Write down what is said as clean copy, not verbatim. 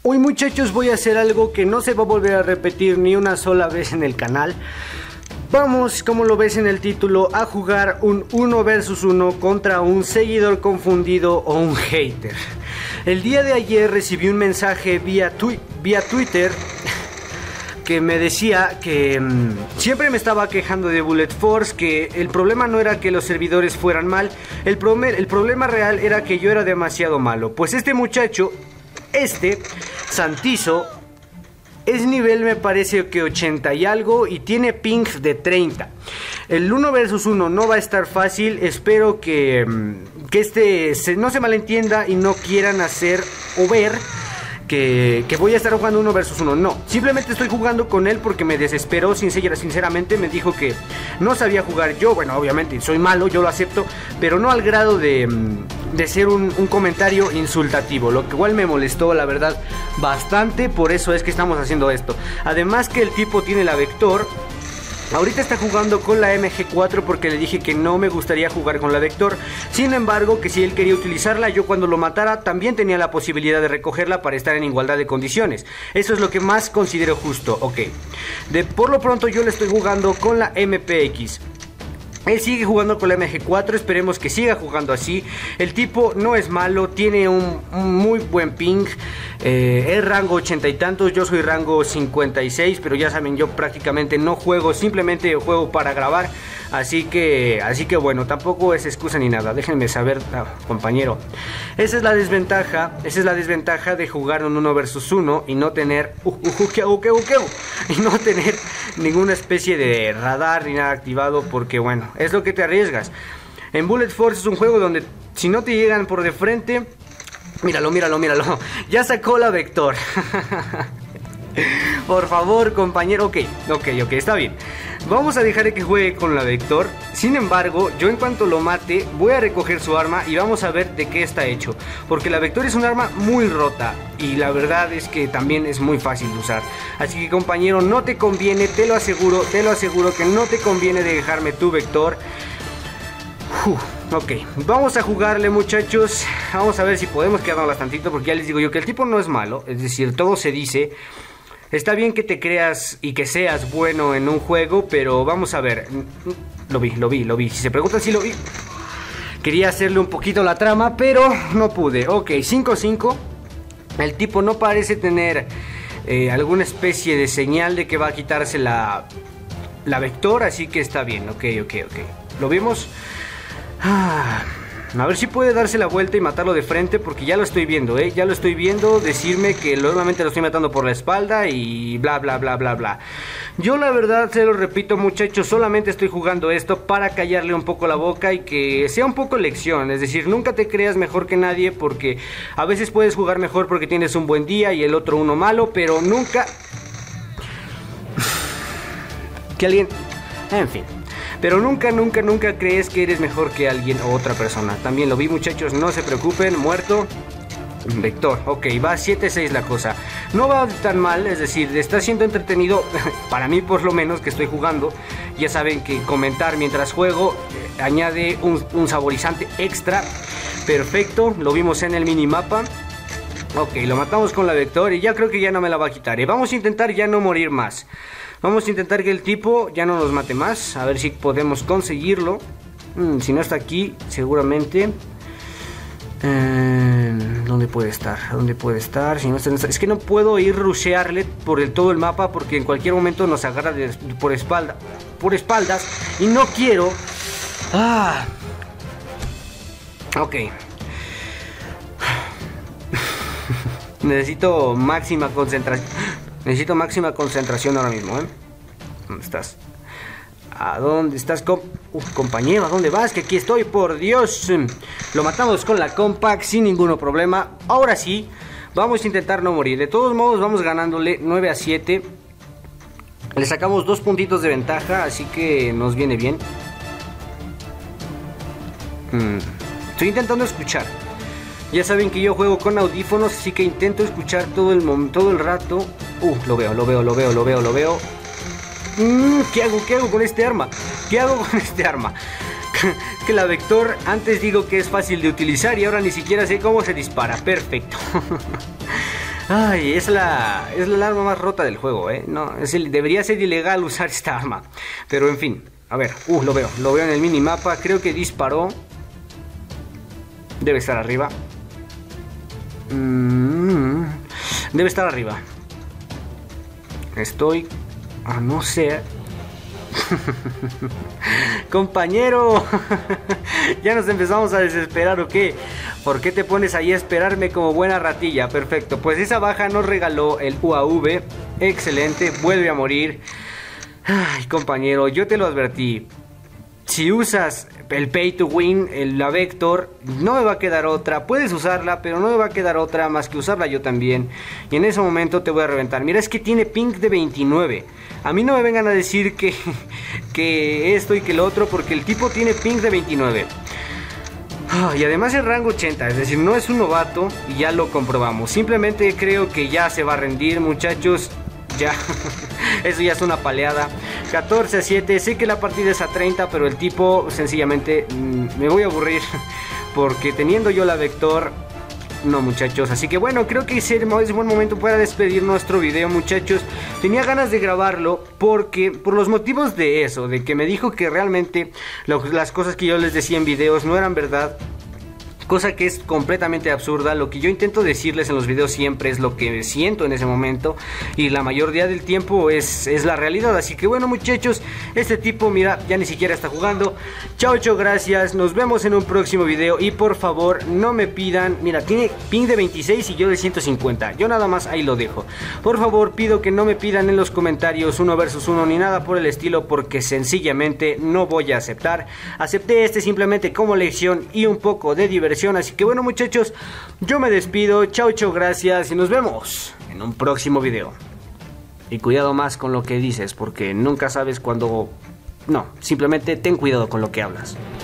Hoy, muchachos, voy a hacer algo que no se va a volver a repetir ni una sola vez en el canal. Vamos, como lo ves en el título, a jugar un 1 versus 1 contra un seguidor confundido o un hater. El día de ayer recibí un mensaje vía Twitter que me decía que siempre me estaba quejando de Bullet Force, que el problema no era que los servidores fueran mal, el problema real era que yo era demasiado malo. Pues este muchacho, Santizo, es nivel, me parece que 80 y algo, y tiene ping de 30. El 1 versus 1 no va a estar fácil. Espero que no se malentienda y no quieran hacer o ver que voy a estar jugando 1 versus 1. No, simplemente estoy jugando con él porque me desesperó. Sinceramente me dijo que no sabía jugar. Yo, bueno, obviamente soy malo, yo lo acepto, pero no al grado de ser un comentario insultativo, lo que igual me molestó, la verdad, bastante. Por eso es que estamos haciendo esto. Además que el tipo tiene la Vector. Ahorita está jugando con la MG4 porque le dije que no me gustaría jugar con la Vector. Sin embargo, que si él quería utilizarla, yo cuando lo matara también tenía la posibilidad de recogerla para estar en igualdad de condiciones. Eso es lo que más considero justo. Ok, por lo pronto yo le estoy jugando con la MPX. Él sigue jugando con la MG4, esperemos que siga jugando así. El tipo no es malo, tiene un muy buen ping. Es rango 80 y tantos, yo soy rango 56, pero ya saben, yo prácticamente no juego, simplemente juego para grabar. Así que bueno, tampoco es excusa ni nada. Déjenme saber, compañero. Esa es la desventaja de jugar un 1 versus 1 y no tener y no tener ninguna especie de radar ni nada activado, porque bueno, es lo que te arriesgas. En Bullet Force es un juego donde si no te llegan por de frente, míralo, ya sacó la Vector. Por favor, compañero. Ok, está bien. Vamos a dejar que juegue con la Vector. Sin embargo, yo en cuanto lo mate voy a recoger su arma y vamos a ver de qué está hecho, porque la Vector es un arma muy rota y la verdad es que también es muy fácil de usar. Así que, compañero, no te conviene, te lo aseguro que no te conviene dejarme tu Vector. Ok, vamos a jugarle, muchachos. Vamos a ver si podemos quedarnos tantito, porque ya les digo yo que el tipo no es malo. Es decir, todo se dice. Está bien que te creas y que seas bueno en un juego, pero vamos a ver. Lo vi. Si se preguntan si lo vi. Quería hacerle un poquito la trama, pero no pude. Ok, 5-5. El tipo no parece tener alguna especie de señal de que va a quitarse la Vector, así que está bien. Ok. ¿Lo vimos? A ver si puede darse la vuelta y matarlo de frente, porque ya lo estoy viendo, ya lo estoy viendo decirme que nuevamente lo estoy matando por la espalda y bla. Yo la verdad, se lo repito, muchachos, solamente estoy jugando esto para callarle un poco la boca y que sea un poco lección. Es decir, nunca te creas mejor que nadie, porque a veces puedes jugar mejor porque tienes un buen día y el otro uno malo, pero nunca que alguien, en fin. Pero nunca crees que eres mejor que alguien o otra persona. También lo vi, muchachos, no se preocupen. Muerto. Vector, ok, va 7-6 la cosa. No va tan mal, es decir, está siendo entretenido. Para mí, por lo menos, que estoy jugando. Ya saben que comentar mientras juego añade un saborizante extra. Perfecto, lo vimos en el minimapa. Ok, lo matamos con la Vector y ya creo que ya no me la va a quitar. Vamos a intentar ya no morir más. Vamos a intentar que el tipo ya no nos mate más. A ver si podemos conseguirlo. Si no está aquí, seguramente. ¿Dónde puede estar? Si no está, es que no puedo ir rushearle por todo el mapa, porque en cualquier momento nos agarra por espaldas. Y no quiero. Ok. Necesito máxima concentración ahora mismo, ¿Dónde estás? ¿A dónde estás, compañero? ¿A dónde vas? Que aquí estoy, por Dios. Lo matamos con la Compact sin ningún problema. Ahora sí, vamos a intentar no morir. De todos modos, vamos ganándole 9-7. Le sacamos 2 puntitos de ventaja, así que nos viene bien. Estoy intentando escuchar. Ya saben que yo juego con audífonos, así que intento escuchar todo el rato. Lo veo. ¿Qué hago con este arma? Que la Vector, antes digo que es fácil de utilizar y ahora ni siquiera sé cómo se dispara. Perfecto. Ay, es la arma más rota del juego, ¿eh? No, debería ser ilegal usar esta arma. Pero en fin, a ver, lo veo en el minimapa. Creo que disparó. Debe estar arriba. Debe estar arriba. Estoy... no sé. Compañero. Ya nos empezamos a desesperar, ¿o qué? ¿Por qué te pones ahí a esperarme como buena ratilla? Perfecto, pues esa baja nos regaló el UAV. Excelente, vuelve a morir. Ay, compañero, yo te lo advertí. Si usas el pay to win, la Vector, no me va a quedar otra. Puedes usarla, pero no me va a quedar otra más que usarla yo también. Y en ese momento te voy a reventar. Mira, es que tiene ping de 29. A mí no me vengan a decir que esto y que lo otro, porque el tipo tiene ping de 29. Y además el rango 80, es decir, no es un novato y ya lo comprobamos. Simplemente creo que ya se va a rendir, muchachos. Ya, eso ya es una paleada. 14-7, sé que la partida es a 30, pero el tipo sencillamente me voy a aburrir. Porque teniendo yo la Vector, no, muchachos. Así que bueno, creo que es buen momento para despedir nuestro video, muchachos. Tenía ganas de grabarlo porque por los motivos de eso, de que me dijo que realmente las cosas que yo les decía en videos no eran verdad. Cosa que es completamente absurda. Lo que yo intento decirles en los videos siempre es lo que siento en ese momento, y la mayoría del tiempo es la realidad. Así que bueno, muchachos, este tipo, mira, ya ni siquiera está jugando. Chao, gracias, nos vemos en un próximo video. Y por favor, no me pidan, mira, tiene ping de 26 y yo de 150. Yo nada más ahí lo dejo. Por favor, pido que no me pidan en los comentarios 1 versus 1 ni nada por el estilo, porque sencillamente no voy a aceptar. Acepté simplemente como lección y un poco de diversión. Así que bueno, muchachos, yo me despido. Chao, gracias y nos vemos en un próximo video. Y cuidado más con lo que dices, porque nunca sabes cuándo... No, simplemente ten cuidado con lo que hablas.